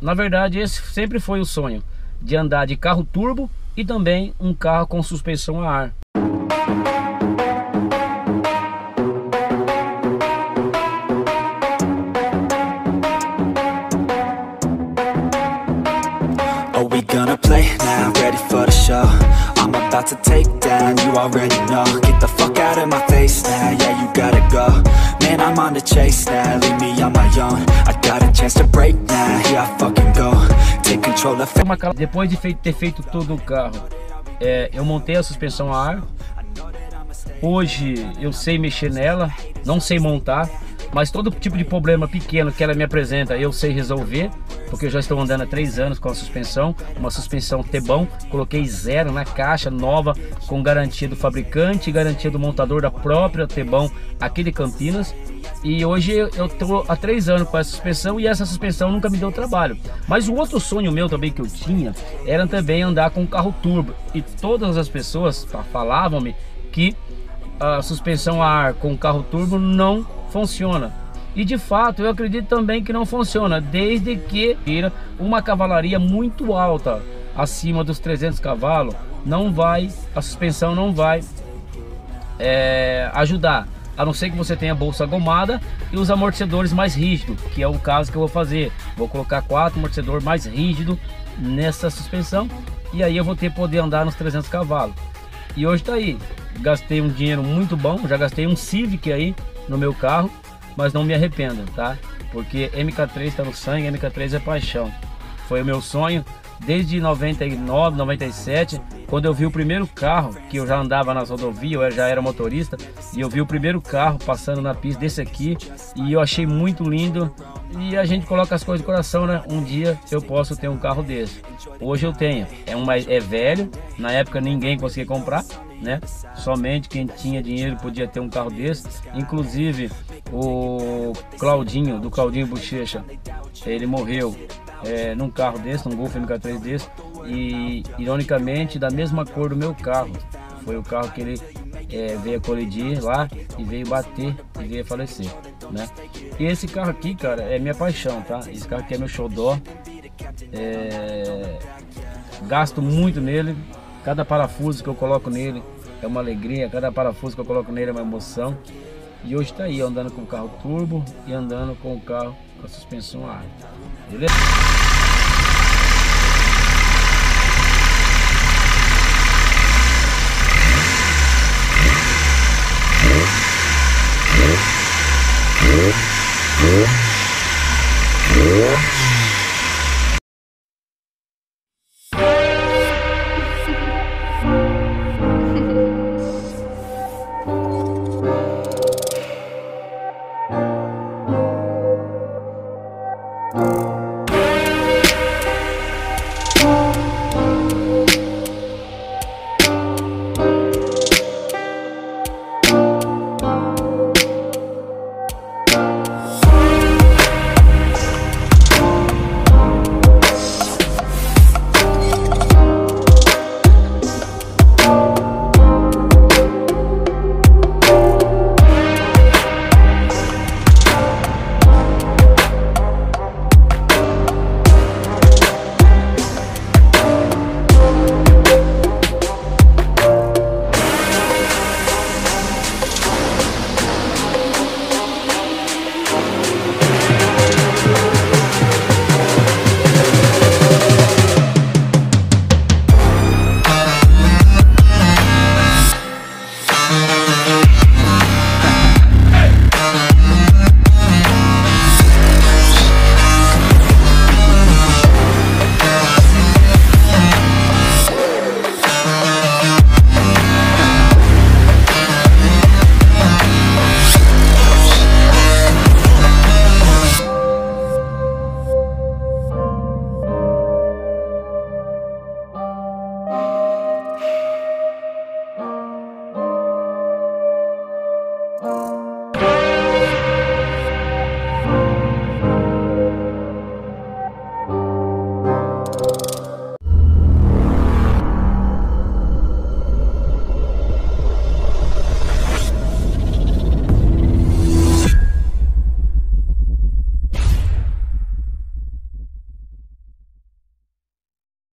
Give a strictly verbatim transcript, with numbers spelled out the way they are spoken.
Na verdade, esse sempre foi o sonho, de andar de carro turbo e também um carro com suspensão a ar. Are we gonna play now? Ready for the show? I'm about to take down, you already know. Get the fuck out of my face now, yeah, you gotta go. Man, I'm on the chase now, leave me on my own. I got a chance to break now, here I fucking go. Take control of... Depois de ter feito todo o carro, é, eu montei a suspensão a ar. Hoje eu sei mexer nela, não sei montar, mas todo tipo de problema pequeno que ela me apresenta eu sei resolver, porque eu já estou andando há três anos com a suspensão, uma suspensão T-bom, coloquei zero na caixa, nova, com garantia do fabricante e garantia do montador da própria T-bom aqui de Campinas. E hoje eu estou há três anos com essa suspensão e essa suspensão nunca me deu trabalho. Mas o outro sonho meu também que eu tinha era também andar com um carro turbo, e todas as pessoas falavam-me que a suspensão a ar com carro turbo não funciona. E de fato eu acredito também que não funciona, desde que tira uma cavalaria muito alta, acima dos trezentos cavalos, não vai, a suspensão não vai é, ajudar, a não ser que você tenha a bolsa gomada e os amortecedores mais rígidos, que é o caso que eu vou fazer. Vou colocar quatro amortecedores mais rígidos nessa suspensão, e aí eu vou ter poder andar nos trezentos cavalos. E hoje tá aí, gastei um dinheiro muito bom, já gastei um Civic aí no meu carro, mas não me arrependo, tá? Porque M K três tá no sangue, M K três é paixão. Foi o meu sonho desde noventa e nove, noventa e sete, quando eu vi o primeiro carro, que eu já andava nas rodovias, eu já era motorista, e eu vi o primeiro carro passando na pista desse aqui, e eu achei muito lindo. E a gente coloca as coisas no coração, né? Um dia eu posso ter um carro desse. Hoje eu tenho, é, um mais, é velho, na época ninguém conseguia comprar, né? Somente quem tinha dinheiro podia ter um carro desse. Inclusive o Claudinho, do Claudinho Bochecha, ele morreu é, num carro desse, num Golf M K três desse, e ironicamente da mesma cor do meu carro. Foi o carro que ele é, veio a colidir lá e veio bater e veio a falecer, né? E esse carro aqui, cara, é minha paixão, tá? Esse carro aqui é meu xodó. É... Gasto muito nele. Cada parafuso que eu coloco nele é uma alegria. Cada parafuso que eu coloco nele é uma emoção. E hoje tá aí, andando com o carro turbo e andando com o carro com a suspensão a ar. Beleza? We'll be right back.